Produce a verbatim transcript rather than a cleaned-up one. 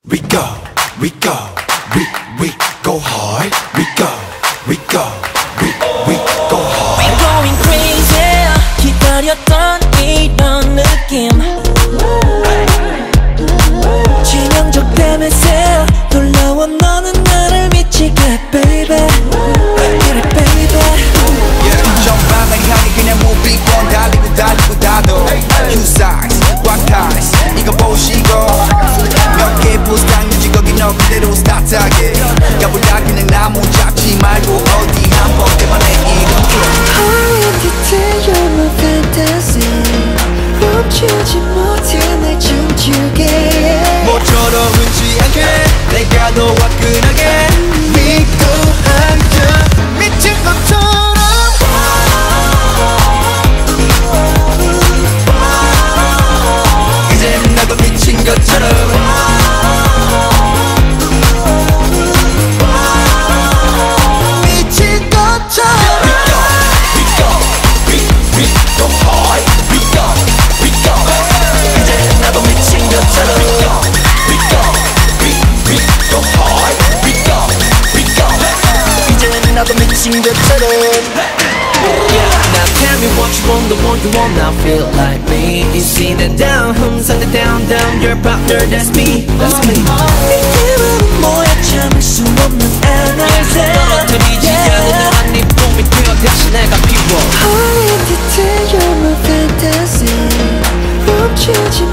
We go, we go, we, we go hard. We go, we go, we, we go hard. We're going crazy. 기다렸던 이런 느낌. 치명적 뱀에서 놀라워 너는 나를 미치게 baby. Get it baby. Yeah, 전방을 향해 그냥 무비권 달리고 달리고 다도 Q size, what ties 이거 보시고 몇 개 부스당 유지 거기 너 그대로 스타트하게 가보자 그냥 나무 잡지 말고 어디 한번 때만에 이렇게 Identity you're my fantasy 멈추지 못해 날 춤추게 모처럼 흔지 않게 내가 더 화끈하게 믿고 앉아 미친 것처럼 이제 나도 미친 것처럼 나도 미친 것처럼 Yeah, now tell me what you want, the one you want now feel like me. You see the down, hums the down, down, your partner, that's me, that's me. 이 기분은 뭐야 참을 수 없는 에너지. 떨어뜨리지 않는 한입 봄이 되어 다시 내가 피워. Identity, you're my fantasy 멈추지